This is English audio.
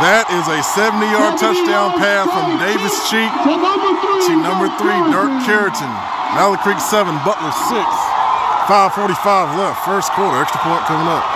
That is a 70-yard touchdown pass from Davis Cheek to number 3, Dirk Cureton. Mallard Creek 7, Butler 6. 5:45 left, first quarter, extra point coming up.